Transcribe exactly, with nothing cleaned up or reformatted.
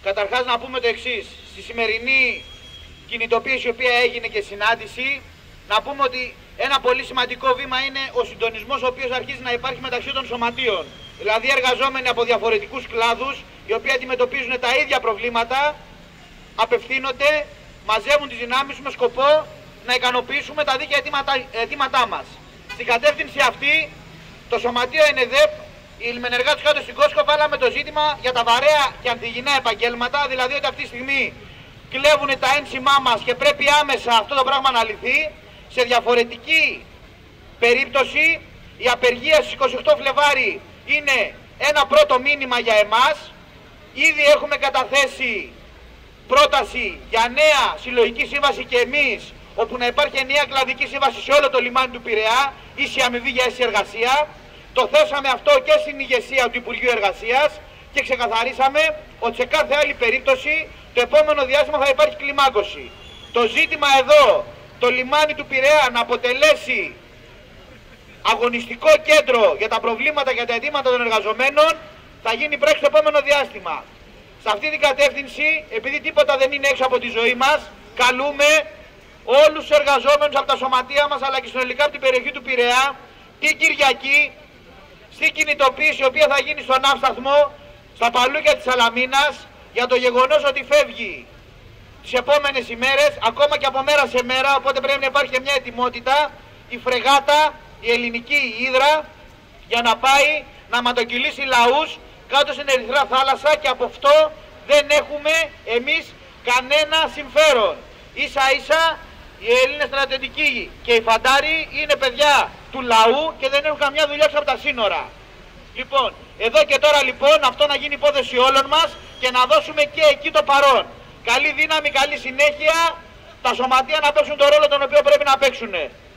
Καταρχάς να πούμε το εξής. Στη σημερινή κινητοποίηση η οποία έγινε και συνάντηση, να πούμε ότι ένα πολύ σημαντικό βήμα είναι ο συντονισμός ο οποίος αρχίζει να υπάρχει μεταξύ των σωματείων. Δηλαδή εργαζόμενοι από διαφορετικούς κλάδους, οι οποίοι αντιμετωπίζουν τα ίδια προβλήματα, απευθύνονται, μαζεύουν τις δυνάμεις με σκοπό να ικανοποιήσουμε τα δίκαια αιτήματά, αιτήματά μας. Στην κατεύθυνση αυτή, το Σωματείο ΕΝΕΔΕΠ, οι λιμενεργάτες κάτω στην Κόσκο, βάλαμε το ζήτημα για τα βαρέα και ανθυγιεινά επαγγέλματα, δηλαδή ότι αυτή τη στιγμή κλέβουν τα ένσημά μας και πρέπει άμεσα αυτό το πράγμα να λυθεί. Σε διαφορετική περίπτωση, η απεργία στις είκοσι οκτώ Φλεβάρι είναι ένα πρώτο μήνυμα για εμάς. Ήδη έχουμε καταθέσει πρόταση για νέα συλλογική σύμβαση και εμείς, όπου να υπάρχει ενιαία κλαδική σύμβαση σε όλο το λιμάνι του Πειραιά, ίση αμοιβή για ίση εργασία. Το θέσαμε αυτό και στην ηγεσία του Υπουργείου Εργασίας και ξεκαθαρίσαμε ότι σε κάθε άλλη περίπτωση το επόμενο διάστημα θα υπάρχει κλιμάκωση. Το ζήτημα εδώ, το λιμάνι του Πειραιά να αποτελέσει αγωνιστικό κέντρο για τα προβλήματα και τα αιτήματα των εργαζομένων, θα γίνει πράξη το επόμενο διάστημα. Σε αυτή την κατεύθυνση, επειδή τίποτα δεν είναι έξω από τη ζωή μας, καλούμε όλους τους εργαζόμενους από τα σωματεία μας αλλά και συνολικά από την περιοχή του Πειραιά την Κυριακή στην κινητοποίηση η οποία θα γίνει στον ναύσταθμο στα Παλούκια της Σαλαμίνας για το γεγονός ότι φεύγει τις επόμενες ημέρες, ακόμα και από μέρα σε μέρα, οπότε πρέπει να υπάρχει και μια ετοιμότητα, η φρεγάτα, η ελληνική η Ύδρα, για να πάει να ματοκυλήσει λαούς κάτω στην Ερυθρά θάλασσα, και από αυτό δεν έχουμε εμείς κανένα συμφέρον. Ίσα ίσα οι Έλληνες στρατιωτικοί και οι φαντάροι είναι παιδιά του λαού και δεν έχουν καμιά δουλειά έξω από τα σύνορα. Λοιπόν, εδώ και τώρα λοιπόν αυτό να γίνει υπόθεση όλων μας και να δώσουμε και εκεί το παρόν. Καλή δύναμη, καλή συνέχεια, τα σωματεία να παίξουν τον ρόλο τον οποίο πρέπει να παίξουν.